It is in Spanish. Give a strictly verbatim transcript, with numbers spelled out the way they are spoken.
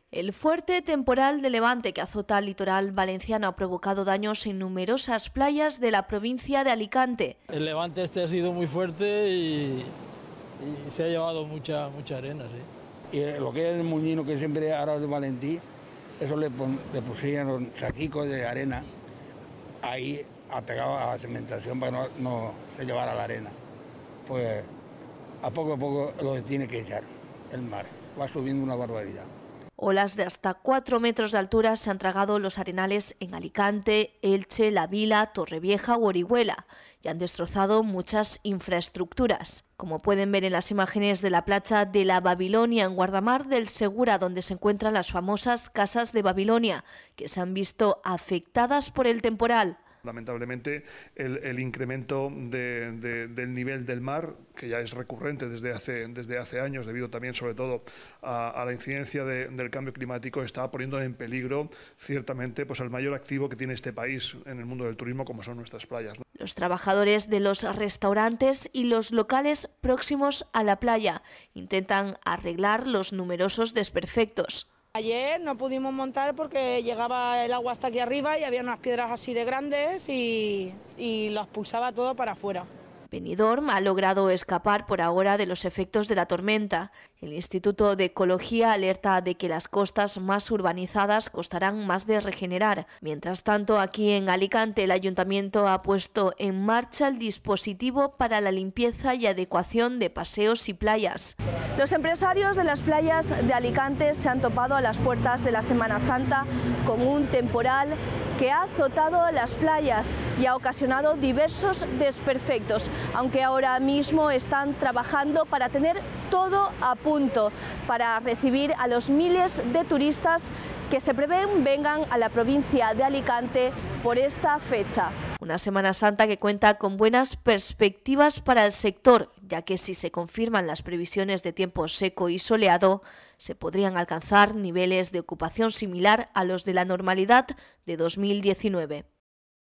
El fuerte temporal de levante que azota el litoral valenciano ha provocado daños en numerosas playas de la provincia de Alicante. El levante este ha sido muy fuerte y, y se ha llevado mucha, mucha arena, sí. Y lo que es el muñino que siempre ahora de Valentí, eso le, pon, le pusieron saquicos de arena ahí apegado a la cementación para que no, no se llevara la arena. Pues a poco a poco lo tiene que echar el mar, va subiendo una barbaridad. Olas de hasta cuatro metros de altura se han tragado los arenales en Alicante, Elche, La Vila, Torrevieja u Orihuela y han destrozado muchas infraestructuras. Como pueden ver en las imágenes de la playa de la Babilonia en Guardamar del Segura, donde se encuentran las famosas casas de Babilonia, que se han visto afectadas por el temporal. Lamentablemente, el, el incremento de, de, del nivel del mar, que ya es recurrente desde hace, desde hace años, debido también sobre todo a, a la incidencia de, del cambio climático, está poniendo en peligro ciertamente pues, el mayor activo que tiene este país en el mundo del turismo, como son nuestras playas, ¿no? Los trabajadores de los restaurantes y los locales próximos a la playa intentan arreglar los numerosos desperfectos. Ayer no pudimos montar porque llegaba el agua hasta aquí arriba y había unas piedras así de grandes y, y lo expulsaba todo para afuera. Benidorm ha logrado escapar por ahora de los efectos de la tormenta. El Instituto de Ecología alerta de que las costas más urbanizadas costarán más de regenerar. Mientras tanto, aquí en Alicante, el Ayuntamiento ha puesto en marcha el dispositivo para la limpieza y adecuación de paseos y playas. Los empresarios de las playas de Alicante se han topado a las puertas de la Semana Santa con un temporal que ha azotado las playas y ha ocasionado diversos desperfectos, aunque ahora mismo están trabajando para tener todo a punto para recibir a los miles de turistas que se prevén vengan a la provincia de Alicante por esta fecha. Una Semana Santa que cuenta con buenas perspectivas para el sector, ya que si se confirman las previsiones de tiempo seco y soleado, se podrían alcanzar niveles de ocupación similar a los de la normalidad de dos mil diecinueve.